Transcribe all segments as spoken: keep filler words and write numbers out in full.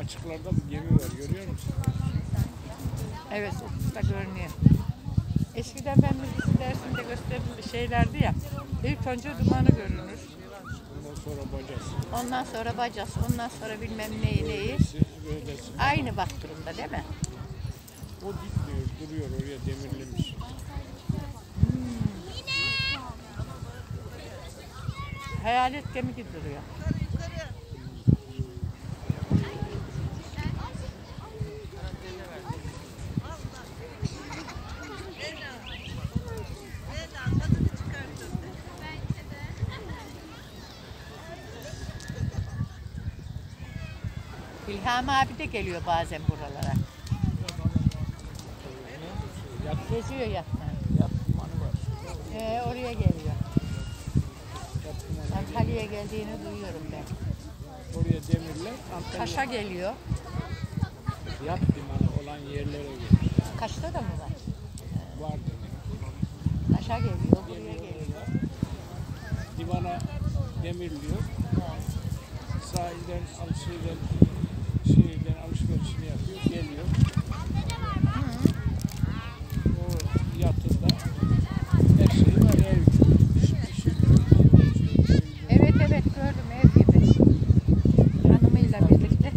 Açıklarda bir gemi var, görüyor musun? Evet, ufukta görünüyor. Eskiden ben müzik dersinde gösterdiğim şeylerdi ya. İlk önce dumanı görünür. Ondan sonra bacası. Ondan sonra bacası, ondan sonra bilmem neyi neyi. Böylesi, böylesi. Aynı bak durumda değil mi? O gitmiyor, duruyor oraya demirlemiş. Hmm. Hayalet gemi gibi duruyor. İlham abi de geliyor bazen buralara. Geziyor yatma. Ee, oraya geliyor. Antalya'ya geldiğini duyuyorum ben. Oraya demirler, Antalya. Kaş'a geliyor. Yat limanı olan yerlere geliyor. Kaş'ta da mı var? Vardı. Kaş'a geliyor, buraya geliyor. Divana demirliyor. Evet. Sahilden, alışverişten, şehirden alışverişini yapıyor, geliyor. Hı. O yatında her şey var, ev gibi. Evet evet gördüm, ev gibi. Hanımıyla birlikte.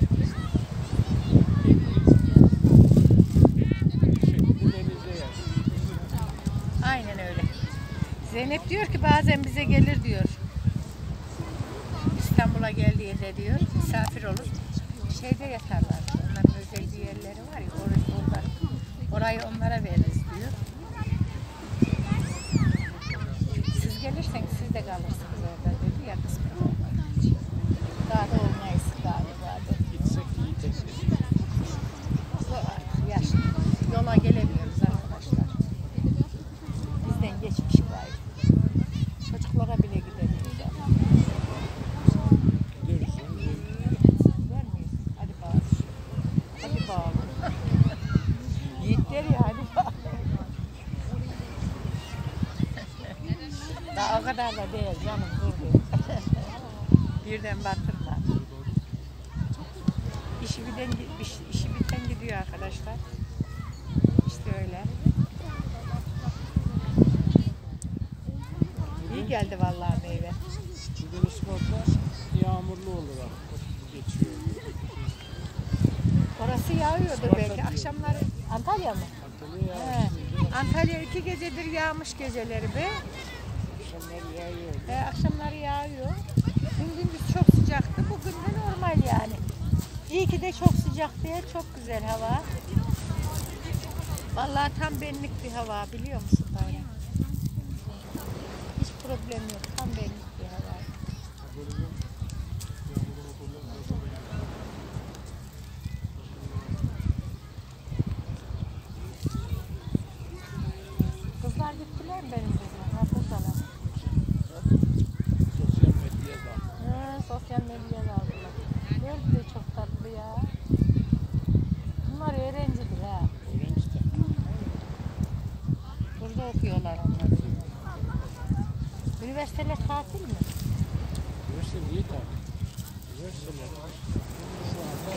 Şekli denize yer. Aynen öyle. Zeynep diyor ki bazen bize gelir diyor. İstanbul'a geldiğinde diyor, misafir olur. Şeyde yatarlar. Onların özel bir yerleri var ya, orayı, orada, orayı onlara veririz diyor. Siz gelirseniz siz de kalırsınız orada dedi ya, kısmet olmadı. Daha da olmayız galiba. Gitsek iyi desek. Yaş, yola gelemiyoruz arkadaşlar. Bizden geçmiş gayrı. Çocuklara bile gidemiyoruz. Gideriz. Gider miyiz? Hadi bağlı. Hadi bağlı. Yiğitler ya, hadi bağlı. Daha o kadar da değil canım, dur dur. Birden batırma. İşi biten, işi biten gidiyor arkadaşlar. İşte öyle. İyi geldi vallahi meyve. Bugün Isparta yağmurlu olur. Geçiyor. Orası yağıyordur belki. Akşamları Antalya mı? Antalya He. yağıyor. Antalya iki gecedir yağmış geceleri be. Akşamlar yağıyor. He, akşamları yağıyor. Dün gündüz çok sıcaktı. Bugün de normal yani. İyi ki de çok sıcak değil. Çok güzel hava. Vallahi tam benlik bir hava, biliyor musun böyle? Hiç problem yok. Tam benlik bir hava. Kızlar gittiler mi benim kızlar? Ha, buradalar. Sosyal medyada. He, sosyal medyada aldılar. Gördü de çok tatlı ya. Bunlar öğrencidir ha. Öğrenci de. Burada okuyorlar onlar. Üniversiteler tatil mi? Üniversite niye tatil? Üniversiteler şu anda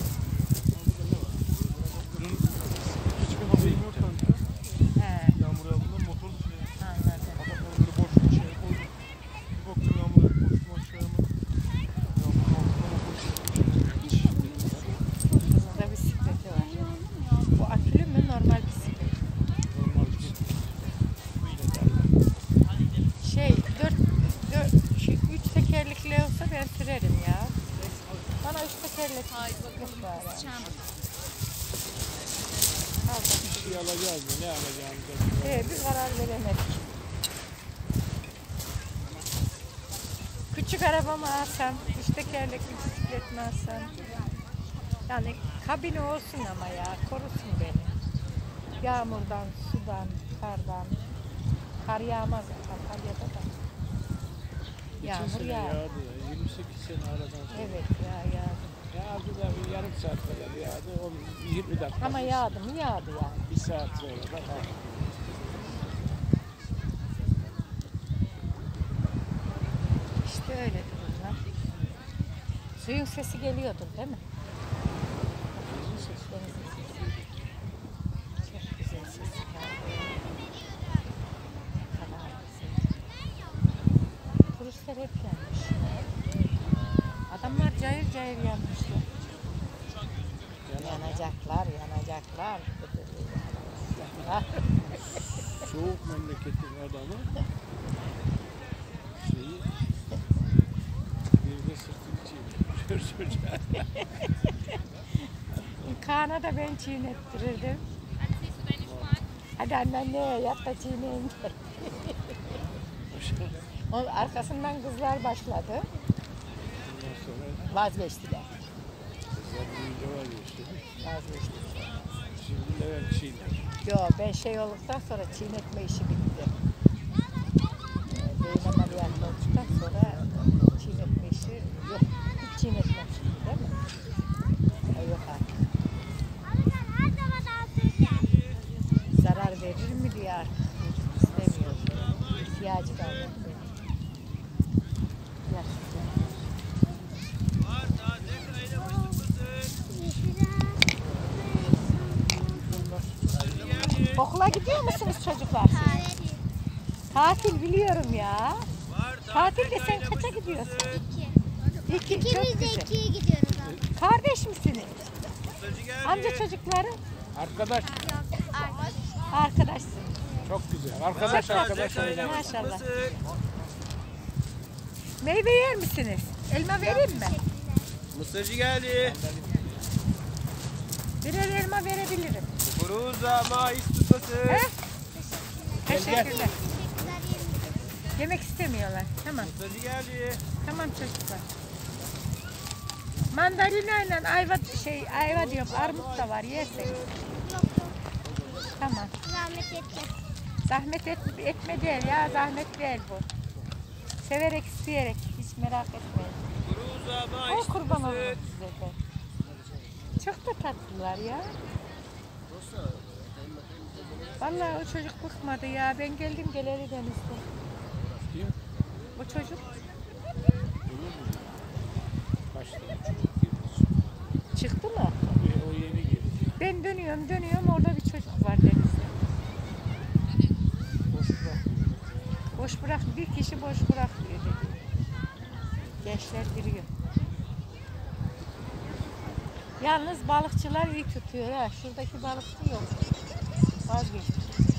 dün hiçbir haberim yok kanka. He, Yağmur yağdığında motor şey, anladım. adamlar böyle boş bir şey koydum. Bir baktım yağmur yağıyor, koştum aşağıya mı? Yağmur altında motor çekmiş. Kızın da bisikleti var. Bu akülü mü, normal bisiklet? Normal bir Şey, dört, dört, şey, üç tekerlekli olsa ben sürerim ya. Bana üç tekerlekli bisiklet var. Al bak. bir şey alacağız mı? Ne alacağımızı? Ee, bir karar veremedik. Küçük arabamı alsam, üç tekerlekli bisiklet mi alsam? Yani kabini olsun ama ya, korusun beni. Yağmurdan, sudan, kardan. Kar yağmaz Antalya'da da. Geçen Yağmur sene yağar. yağdı ya. yirmi sekiz sene aradan sonra. Evet ya yağdı. Yağdı da bir yarım saat kadar yağdı. O yirmi dakika. Ama yağdı mı yağdı yani. Bir saat sonra da kalktı. İşte öyle durumlar. Suyun sesi geliyordur değil mi? Denizin sesi. Çok güzel sesi kaldı. Ne kadar güzel. Turistler hep gelmiş. Adamlar cayır cayır yanmışlar. Yanacaklar, yanacaklar. Yanacaklar. Soğuk memleketin adamı şeyi bir de sırtını çiğniyor çocuğa. Kaan'a da ben çiğnettirirdim. Hadi anneanne yat da çiğneyin. O arkasından kızlar başladı. Ondan sonra Vazgeçtiler. kızlar büyüyünce vazgeçti. Vazgeçtiler. Şimdi Levent çiğner. Yo ben şey olduktan sonra çiğnetme işi bitti. Ee, Beyin ameliyatı olduktan sonra çiğnetme işi yok. Hiç çiğnetmemiştim değil mi? Ya yok artık. Zarar verir mi diye artık istemiyorum. İhtiyacı kalmadı benim. Gerçekten. Okula gidiyor musunuz çocuklar? Hayır. Tatil biliyorum ya. Tatilde sen kaça gidiyorsun? İki. İki. İkimiz Çok de güzel. ikiye gidiyoruz abi. Kardeş misiniz? Amca çocukları Arkadaş Yok. Arkadaş. arkadaşsın. çok güzel. Arkadaş Çok arkadaş tatlı. oynar. Maşallah. Meyve yer misiniz? Elma vereyim mi? Mısırcı geldi. Birer elma verebilirim. Kuruza mais tutması. He? Gel, gel. Teşekkürler. Teşekkürler yerimiz. Yemek istemiyorlar. Tamam. Mısırcı geldi. Tamam çocuklar. Mandalina ile ayva şey ayva diyorum armut da var yerseniz. Yok yok. Tamam. Zahmet etme. Zahmet et, etme değil ya zahmet değil bu. Severek isteyerek hiç merak etmeyin. Kuruza mais O kurban tutması. olurum size de. Çok da tatlılar ya. Vallahi o çocuk bıkmadı ya. Ben geldim geleli denizde. Kim? O çocuk Başta çocuk girdi. çıktı mı? O yeni girdi. Ben dönüyorum dönüyorum orada bir çocuk var denizde. Boş bırakmıyor. Boş bırak bir kişi boş bırakmıyor dedi. Gençler giriyor. Yalnız balıkçılar iyi tutuyor ha. Şuradaki balıkçı yok. Vazgeçti.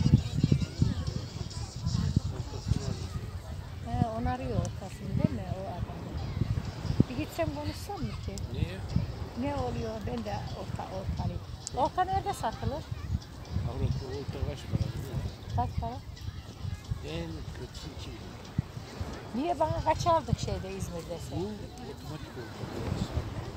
He, onarıyor ortasını değil mi o adam? Bir gitsem konuşsam mı ki? Niye? Ne oluyor? Ben de orta ortalayayım. Orta nerede satılır? Avrupa olta kaç para biliyor musun? Kaç para? En kötüsü iki bin. Niye bana kaç aldık şeyde İzmir'de Bu sen? otomatik olta.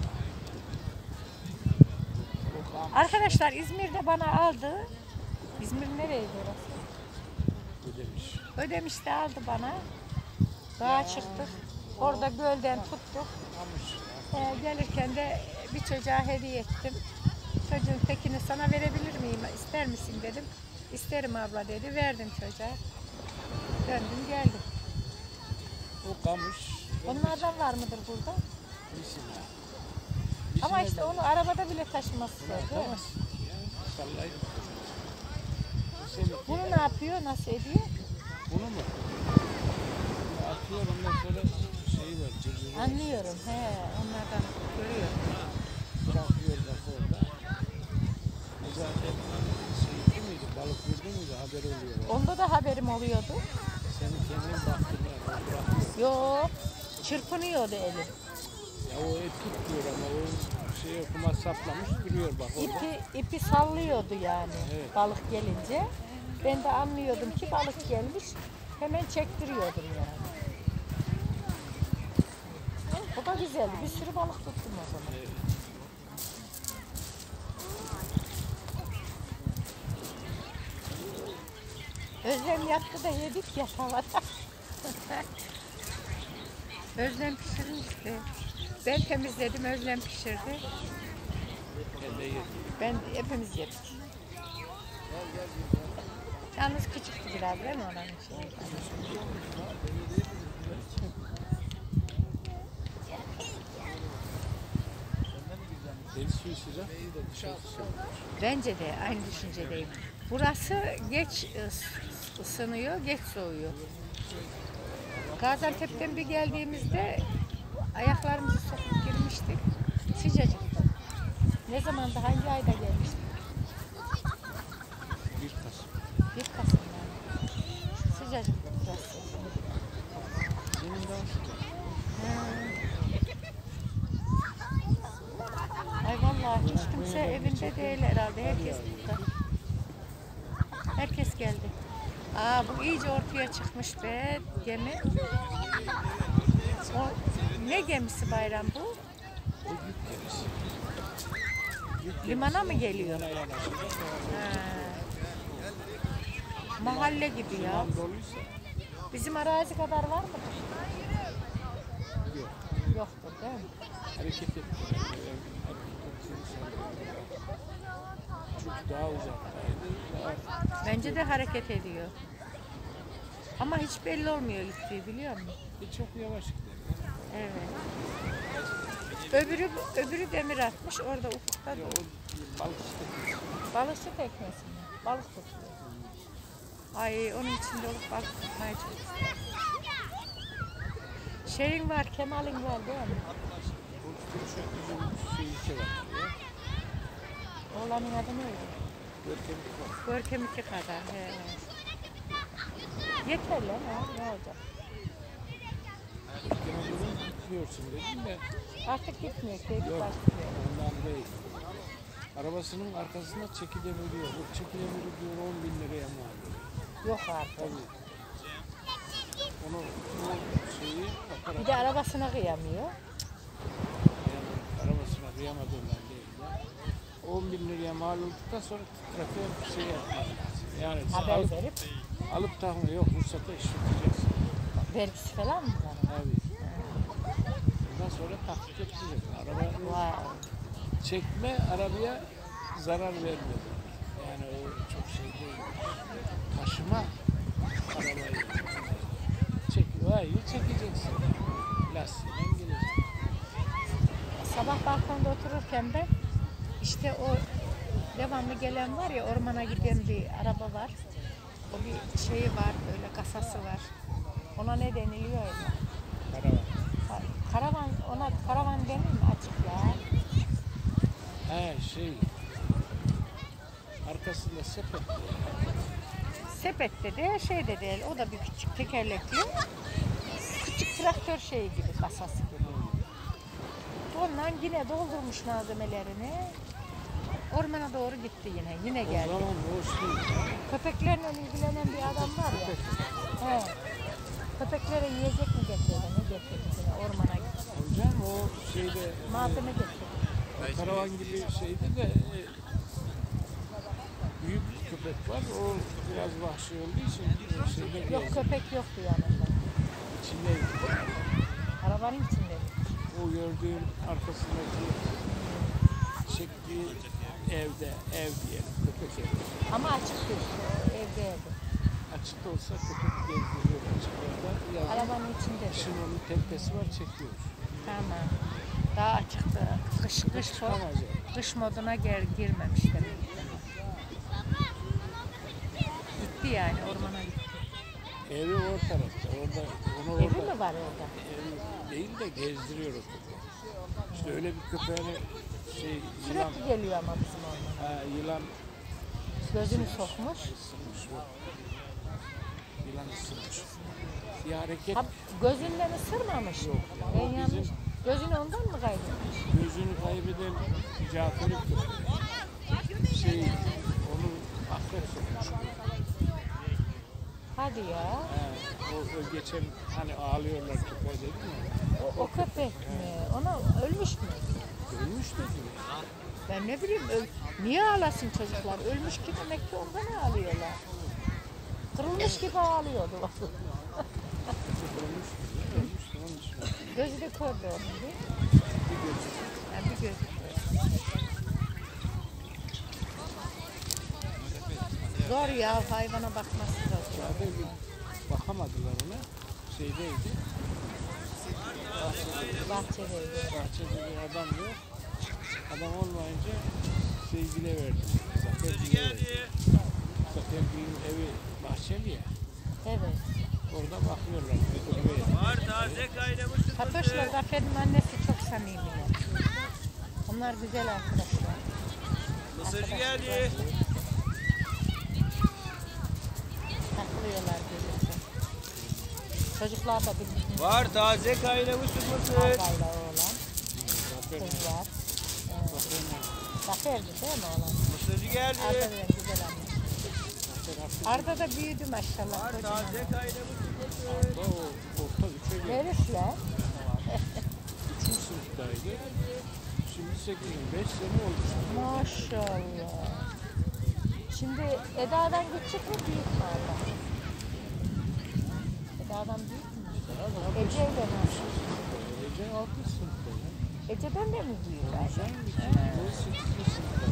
O kalmış. Arkadaşlar İzmir'de bana aldı. İzmir nereydi orası? Ödemiş. Ödemiş'te aldı bana. Dağa çıktık. Orada gölden tuttuk. Kalmış. Ee, gelirken de bir çocuğa hediye ettim. Çocuğun tekini sana verebilir miyim? İster misin dedim. İsterim abla dedi. Verdim çocuğa. Döndüm geldim. O kamış. Onlardan var mıdır burada? Misina. Ama işte onu arabada bile taşıması zor. değil mi? Atamazsın ya. Sallayıp. Seni Bunu ne yapıyor? Nasıl ediyor? bunu mu? Bunu atıyor ondan sonra şeyi var. Cırcırı var. Anlıyorum. He, onlardan görüyorum. Bırakıyor bak orada. O zaten şey değil miydi? Balık vurdu muydu? Haber oluyor. Onda da haberim oluyordu. Seni kendin baktın ya. O bırakıyor. Yok. Çırpınıyordu elim. Ya o et tutmuyor ama o şey okuma saplamış duruyor bak orada. İpi, ipi sallıyordu yani Evet. balık gelince. Ben de anlıyordum ki balık gelmiş. Hemen çektiriyordum yani. O da güzeldi. Bir sürü balık tuttum o zaman. Evet. Özlem yattı da yedik ya havada. Özlem pişirmişti. Ben temizledim, Özlem pişirdi. Ben de yedim. Ben hepimiz yedik. Yalnız küçüktü biraz değil mi oranın şeyi? Deniz suyu sıcak değil de dışarısı soğuk. Bence de aynı düşüncedeyim. Burası geç ıs- ısınıyor, geç soğuyor. Gaziantep'ten bir geldiğimizde ayaklarımızı sokup girmiştik. Sıcacıktı. Ne zaman da hangi ayda gelmiştik? Bir Kasım. Bir Kasım'da. Sıcacıktı burası. Zemin daha sıcak. Ay vallahi hiç kimse evinde değil herhalde. Herkes burada. Herkes geldi. Aa bu iyice ortaya çıkmış be gemi. O, ne gemisi Bayram bu? O yük gemisi. Yük Limana mı geliyor? Limana yanaşacak. Ha. Mahalle gibi ya. Liman doluysa Bizim arazi kadar var mı? yok. Yoktur değil mi? Hareket ettiler. Hareket ettiğini sanıyorum. Çünkü daha uzaktaydı. Daha Bence de hareket ediyor. Ama hiç belli olmuyor gittiği biliyor musun? bir çok yavaş gidiyor. Evet. Öbürü öbürü demir atmış orada ufukta Ya dur. o balıkçı teknesi. Balıkçı teknesi mi? Balık tutuyor. Ay onun içinde olup balık tutmayı çok isterim. Şeyin var, Kemal'in var değil mi? Bu Türkçe bizim şey ülke var. Ya. Oğlanın adı neydi? Görkemlik var. Görkem iki kadar. He. Yeter lan ha, ne olacak? Görkemlik'in gitmiyorsun dedim de Artık gitmiyor, keyif yok. başlıyor. Ondan değil. Arabasının arkasında çeki demiri diyor. Bu çeki demiri diyor on bin liraya mı alıyor? Yok artık. Tabii. Onu o şeyi Bir aparat de arabasına kıyamıyor. yani arabasına kıyamadığından değil de on bin liraya mal olduktan sonra trafiğe bir şey yapmak lazım. Yani Haber alıp, verip alıp takma yok ruhsata işleteceksin. vergisi falan mı var? Tabii. Ondan sonra takip edeceksin. Araba Vay. çekme arabaya zarar vermiyor. Yani o çok şey değil. Taşıma arabayı çek, vay çekeceksin. Lastiğinden gelecek. Sabah balkonda otururken ben işte o devamlı gelen var ya ormana giden bir araba var. O bir şeyi var böyle kasası var. Ona ne deniliyor ya? Karavan. Ka- Karavan ona karavan denir mi açık ya? He şey. Arkasında sepet. Sepette de şey de değil. O da bir küçük tekerlekli. Küçük traktör şeyi gibi kasası gibi. Ondan yine doldurmuş malzemelerini. Ormana doğru gitti yine. Yine O geldi. zaman o şey. Köpeklerle ilgilenen bir adam var ya. He. Köpeklere yiyecek mi getirdi? Ne getirdi yine ormana gitti. Hocam o şeyde Malzeme getirdi. e, karavan gibi şeydi de e, büyük bir köpek var. O biraz vahşi olduğu için e, şeyde Yok gezdi. köpek yoktu yanında. İçindeydi. Arabanın içinde. O gördüğün arkasındaki çektiği evde, ev diyelim, köpek evi. Ama açıktı işte. o Evdeydi. Açık da olsa köpek gezdiriyor açıklarda. Yazın Arabanın içinde. kışın onun tepesi var, çekiyor. Tamam. Daha açıktı. Kış, kış, Çıkamaz yani. kış moduna gir, girmemiş demek ki. Gitti yani ormana gitti. Evi o tarafta, orada, onu orada. Evi mi var orada? Evi değil de gezdiriyor o köpeği. İşte öyle bir köpeğini şey, yılan, Sürekli geliyor ama bizim ormana. ha, yılan Gözünü sokmuş. ısırmış yok. Yılan ısırmış. Bir hareket Ha, gözünden ısırmamış. Yok. Ben O yanlış. bizim- Gözünü ondan mı kaybetmiş? gözünü kaybeden Cafer'in köpeği. Şey, onu akrep sokmuş. Hadi ya. Ha, o, o geçen hani ağlıyorlar köpeğe dedim ya. O, o köpek mi? Ona ölmüş mü? Ölmüş dedim. Ben ne bileyim. Öl... Niye ağlasın çocuklar? Ölmüş ki demek ki ondan ağlıyorlar. Kırılmış gibi ağlıyordu. Ölmüş, ölmüş de onun için. Gözü de kördü onun değil mi? Bir göz. Yani bir göz. Zor ya hayvana bakması da zor. Cafer bir bakamadılar ona. Şeydeydi. Bahçedeydi. Bahçede bir adam yok. Adam olmayınca sevgile verdim. Zafer Mesajı Bey'e verdim. geldi. Zafer Bey'in evi bahçeli ya. Evet. Orada bakıyorlar. Götürüyor. Var taze kaynamış Fatoş'la sütlüsü. Zafer'in annesi çok samimiler. Onlar güzel arkadaşlar. Mesajı geldi. Takılıyorlar birlikte. Çocuklar da birlikte. Var taze kaynamış sütlüsü. Arabayla oğlan. Zafer Kızlar. Zafer'le Zafer'di değil mi oğlan? Mesajı geldi. Arda da güzel anne. Zafer haklı. Arda da büyüdü maşallah. Var kocaman. taze kaynamış sütlüsü. O orta üçe geldi. Verişle. Üçüncü sınıftaydı. Şimdi sekiz, beş sene oldu. Maşallah. Şimdi Eda'dan küçük mü büyük mü Arda? Eda'dan büyük mü? Ece ile nasıl? Ece altı sınıfta. ya. Ece'den de mi büyük Arda? Sen ikinci, sekizinci sınıfta.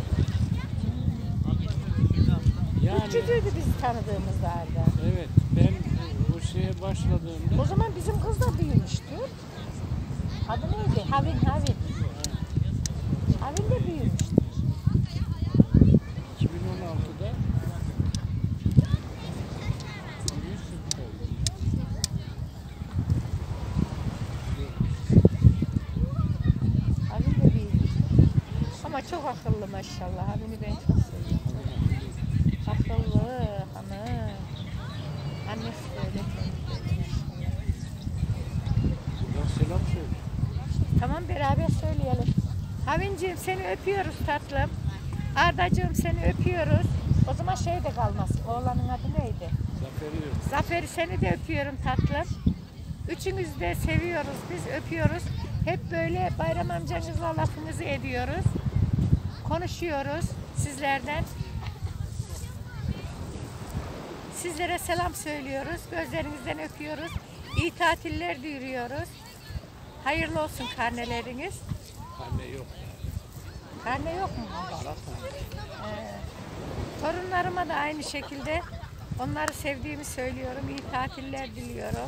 Yani Küçücüydü biz tanıdığımızda Arda. evet ben o şeye başladığımda O zaman bizim kız da büyümüştü. Adı neydi? Havin, Havin. Havin de büyümüştü. iki bin on altıda birinci sınıftaydı. Havin de büyümüştü. Ama çok akıllı maşallah. Havin'i ben çok seviyorum. Akıllı hanım. Annesi de öyle kendisi maşallah. Buradan selam söyle. Tamam beraber söyleyelim. Havinciğim seni öpüyoruz tatlım. Ardacığım seni öpüyoruz. O zaman şey de kalmaz. Oğlanın adı neydi? Zafer'i yok. Zafer'i seni de öpüyorum tatlım. Üçünüzü de seviyoruz biz öpüyoruz. Hep böyle Bayram amcanızla lafınızı ediyoruz. Konuşuyoruz sizlerden. Sizlere selam söylüyoruz. Gözlerinizden öpüyoruz. İyi tatiller diliyoruz. Hayırlı olsun karneleriniz. Anne yok. Karne yok mu? Aratma. Ee, torunlarıma da aynı şekilde onları sevdiğimi söylüyorum. İyi tatiller diliyorum.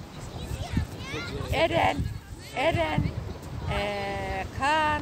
Eren, Eren, ee, Kaan,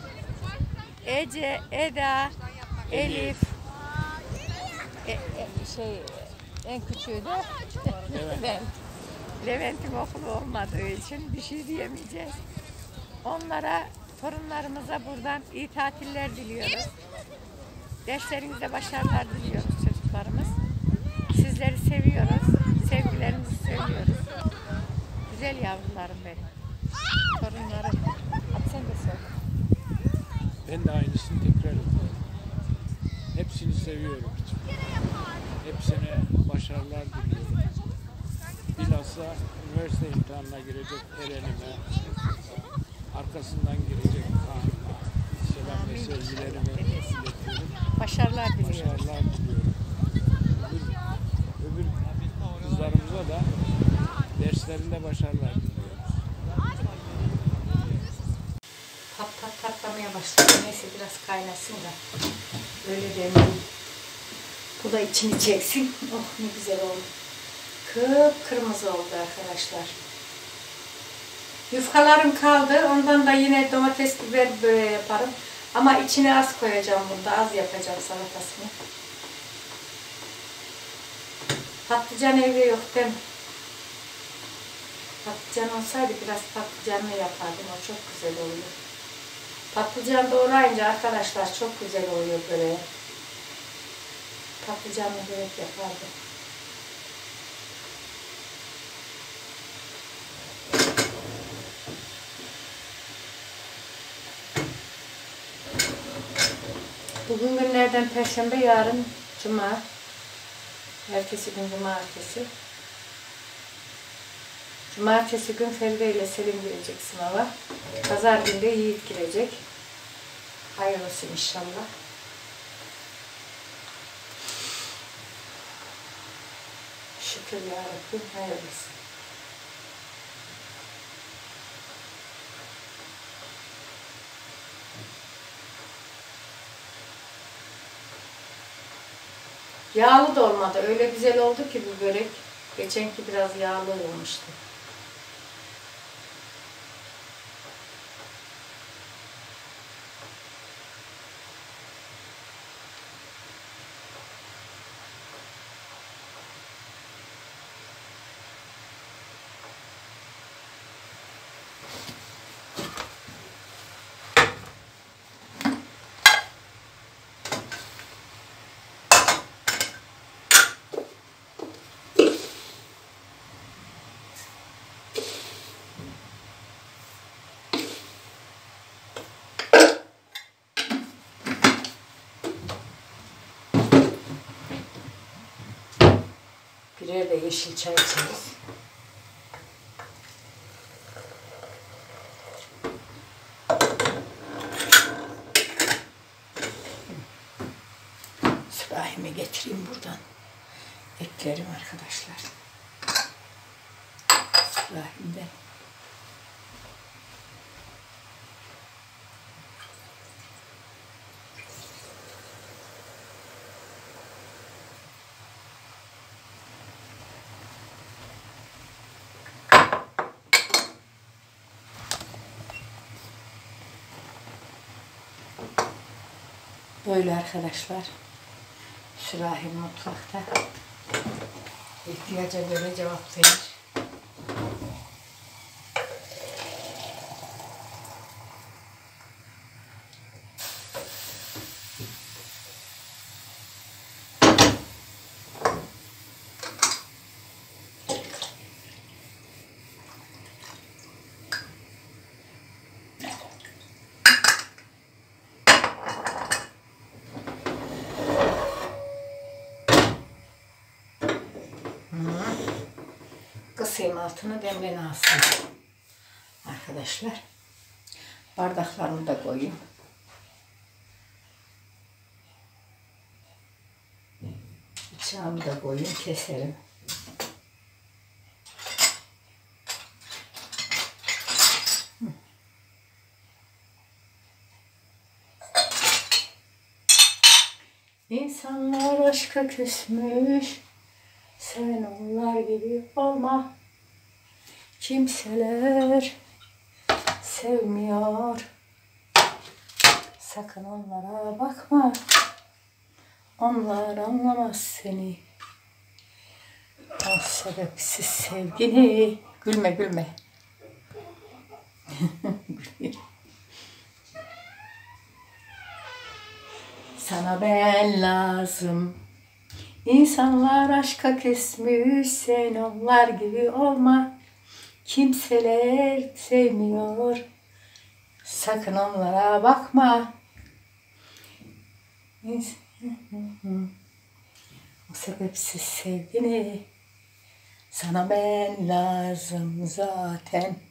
Ece, Eda, Elif, e, e, şey en küçüğü de Levent. Levent'in okulu olmadığı için bir şey diyemeyeceğiz. Onlara, torunlarımıza buradan iyi tatiller diliyoruz. Derslerinizde başarılar diliyoruz çocuklarımız. Sizleri seviyoruz. Sevgilerimizi söylüyoruz. Güzel yavrularım benim. Torunlarım. Hadi sen de söyle. Ben de aynısını tekrar ediyorum. Hepsini seviyorum. Hepsine başarılar diliyorum. Bilhassa üniversite imtihanına girecek Eren'ime, arkasından girecek Kaan'ıma selam ve sevgilerimi iletiyorum. Başarılar diliyorum. Başarılar diliyorum. Öbür, öbür kızlarımıza da derslerinde başarılar diliyoruz. Pat pat patlamaya başladı. Neyse biraz kaynasın da. Böyle demleyeyim. Bu da içini çeksin. Oh ne güzel oldu. Kıpkırmızı oldu arkadaşlar. Yufkalarım kaldı. Ondan da yine domates, biber böreği yaparım. Ama içine az koyacağım burada. Az yapacağım salatasını. Patlıcan evde yok değil mi? Patlıcan olsaydı biraz patlıcanlı yapardım. O çok güzel oluyor. Patlıcan doğrayınca arkadaşlar çok güzel oluyor böreği. Patlıcanlı börek yapardım. Bugün günlerden Perşembe, yarın Cuma. Ertesi gün Cumartesi. Cumartesi gün Feride ile Selim girecek sınava. Pazar günü de Yiğit girecek. Hayırlısı inşallah. Şükür yarabbim, hayırlısı. Yağlı da olmadı. Öyle güzel oldu ki bu börek. Geçenki biraz yağlı olmuştu. Birer de yeşil çay içeriz. Sürahimi getireyim buradan. Eklerim arkadaşlar. Sürahimden. Böyle arkadaşlar. Sürahim mutfakta. İhtiyaca göre cevap verir. Kısayım altını demleni alsın. Arkadaşlar. Bardaklarımı da koyayım. Bıçağımı da koyayım, keserim. İnsanlar aşka küsmüş. Sen onlar gibi olma. Kimseler sevmiyor. Sakın onlara bakma. Onlar anlamaz seni. O sebepsiz sevgini. Gülme gülme. Sana ben lazım. İnsanlar aşka küsmüş, sen onlar gibi olma. Kimseler sevmiyor, sakın onlara bakma. O sebepsiz sevgini, sana ben lazım zaten.